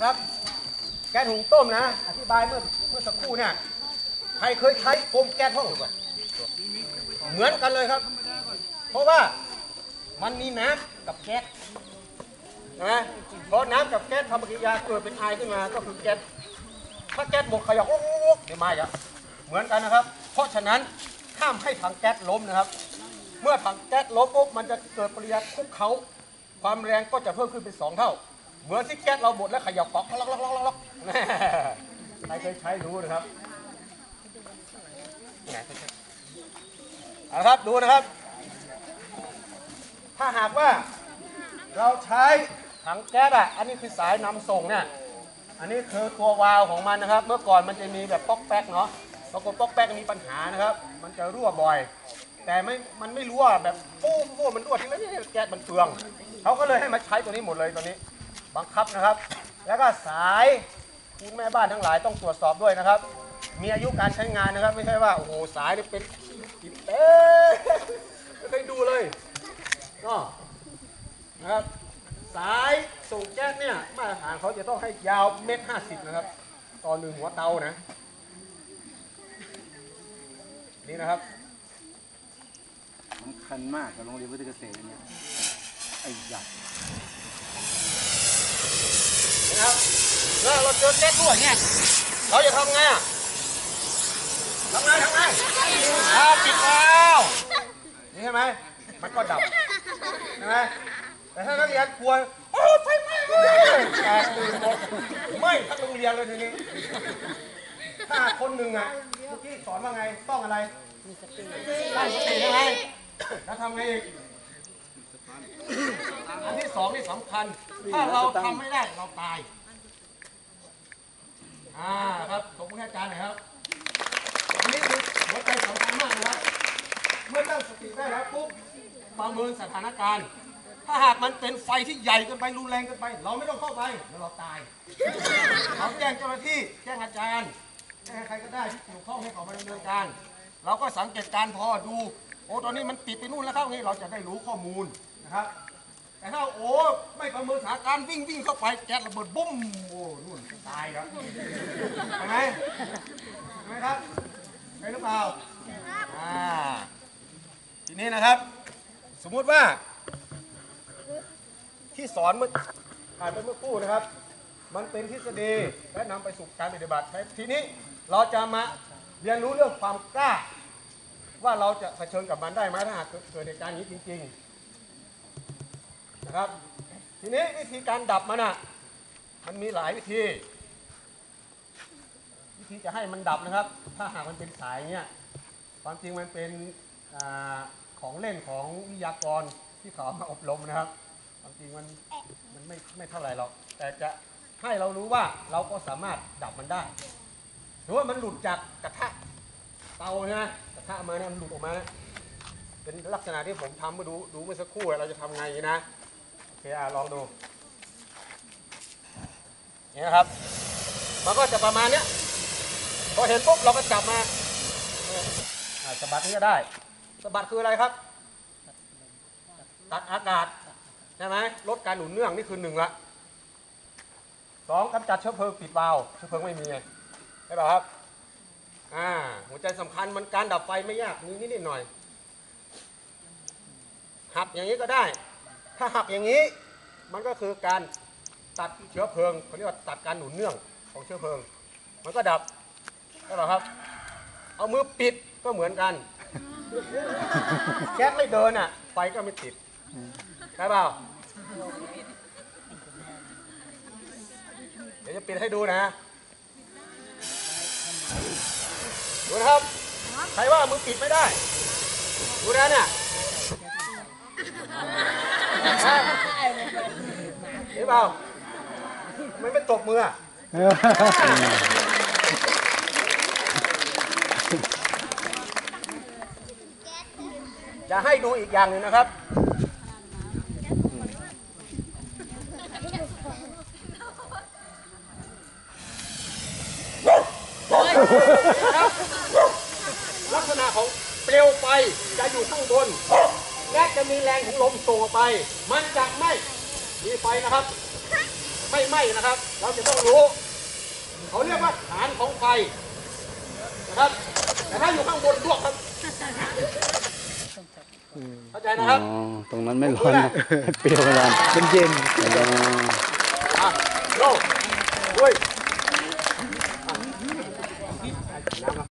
นะครับแก๊สหุงต้มนะอธิบายเมื่อสักครู่เนี่ยใครเคยใช้โฟมแก๊สห้องเหมือนกันเลยครับเพราะว่ามันมีน้ำกับแก๊สนะเพราะน้ำกับแก๊สทำปฏิกิริยาเกิดเป็นไอขึ้นมาก็คือแก๊สถ้าแก๊สบกขยับเดี๋ยวมาอีกเหมือนกันนะครับเพราะฉะนั้นห้ามให้ถังแก๊สล้มนะครับเมื่อถังแก๊สล้มปุ๊บมันจะเกิดปฏิกิริยาคลุกเคล้าความแรงก็จะเพิ่มขึ้นเป็น2 เท่าเหมือนที่แก๊สเราบดแล้วขยับก๊อกล็อกใครเคยใช้รู้นะครับนะครับดูนะครับถ้าหากว่าเราใช้ถังแก๊สอันนี้คือสายนำส่งเนี่ยอันนี้คือตัววาล์วของมันนะครับเมื่อก่อนมันจะมีแบบป๊อกแป๊กเนาะปรากฏป๊อกแป๊กมีปัญหานะครับมันจะรั่วบ่อยแต่มันไม่รั่วแบบฟู่มันรั่วที่แล้วแก๊สมันเปลืองเขาก็เลยให้มาใช้ตัวนี้หมดเลยตัวนี้บังคับนะครับแล้วก็สายคุณแม่บ้านทั้งหลายต้องตรวจสอบด้วยนะครับมีอายุการใช้งานนะครับไม่ใช่ว่าโอ้โหสายนี่เป็นติดไม่เคยดูเลยนะครับสายส่งแก๊สเนี่ยมาตรฐานเขาจะต้องให้ยาว1.50 เมตรนะครับต่อ1 หัวเตานะนี่นะครับสำคัญมากกับโรงเรียนวิทยาเกษตรเนี่ยไอ้ยักษ์นะครับแล้วเราเจอแก๊สรั่วเนี่ยเราจะทำไงทำไงปิดวาล์วนี่ใช่ไหมมันก็ดับใช่ไหมแต่ถ้านักเรียนกลัวโอ้ไฟไหม้แตกตื่นหมดไม่ทั้งโรงเรียนเลยทีนี้ถ้าคนหนึ่งเมื่อกี้สอนว่าไงต้องอะไรตั้งสติใช่ไหมแล้วทำไงอีกอันที่2นี่สำคัญถ้าเราทำไม่ได้เราตายครับขอบคุณอาจารย์หน่อยครับอันนี้คือหัวใจสำคัญมากนะครับเมื่อตั้งสติได้แล้วปุ๊บประเมินสถานการณ์ถ้าหากมันเป็นไฟที่ใหญ่เกินไปรุนแรงเกินไปเราไม่ต้องเข้าไปแล้วเราตายเราแจ้งเจ้าหน้าที่แจ้งอาจารย์แจ้งใครก็ได้ที่เกี่ยวข้องให้เขามาดำเนินการเราก็สังเกตการพอดูโอ้ตอนนี้มันติดไปนู่นแล้วเข้านี่เราจะได้รู้ข้อมูลนะครับแต่ถ้าโอ้ไม่ประเมินสถานการณ์วิ่งเข้าไปแก๊สระเบิดบุ้มโอ้นู่นตายครับใช่ไหมครับใช่หรือเปล่าทีนี้นะครับสมมุติว่าที่สอนเมื่อผ่านไปเมื่อกู้นะครับมันเป็นทฤษฎีและนำไปสู่การปฏิบัติทีนี้เราจะมาเรียนรู้เรื่องความกล้าว่าเราจะเผชิญกับมันได้ไหมถ้าหากเกิดเหตุการณ์นี้จริงๆนะครับทีนี้วิธีการดับมันมีหลายวิธีจะให้มันดับนะครับถ้าหากมันเป็นสายเนี่ยความจริงมันเป็นของเล่นของวิทยากรที่เขามาอบรมนะครับความจริงมันไม่เท่าไหร่หรอกแต่จะให้เรารู้ว่าเราก็สามารถดับมันได้หรือว่ามันหลุดจากกระทะเตานะกระทะมาเนี่ยมันหลุดออกมาเป็นลักษณะที่ผมทำมาดูเมื่อสักครู่เราจะทำไงนะโอเคลองดูนี่นะครับมันก็จะประมาณเนี้ยพอเห็นปุ๊บเราก็จับมาสะบัดนี่ก็ได้สะบัดคืออะไรครับตัดอากาศใช่ไหมลดการหนุนเนื่องนี่คือ1ละ2กำจัดเชื้อเพลิงปิดวาล์วเชื้อเพลิงไม่มีใช่ป่ะครับหัวใจสำคัญมันการดับไฟไม่ยากมีนิดหน่อยหักอย่างนี้ก็ได้ถ้าหักอย่างนี้มันก็คือการตัดเชื้อเพลิงเขาเรียกว่าตัดการหนุนเนื่องของเชื้อเพลิงมันก็ดับใช่ป่ะครับเอามือปิดก็เหมือนกันแก๊สไม่เดินไฟก็ไม่ติดใช่เปล่าเดี๋ยวจะปิดให้ดูนะดูนะครับใครว่ามือปิดไม่ได้ดูนะเนี่ยเห็นเปล่าไม่ตบมือจะให้ดูอีกอย่างหนึ่งนะครับลักษณะของเปลวไฟจะอยู่ข้างบนและจะมีแรงของลมส่งออกไปมันจะไม่มีไฟนะครับไม่ไหม้นะครับเราจะต้องรู้เขาเรียกว่าฐานของไฟนะครับแต่ถ้าอยู่ข้างบนลวกครับเข้าใจนะครับอ๋อตรงนั้นไม่ร้อนนะเปรี้ยวร้อนมันเย็นอ่ะโลด้วย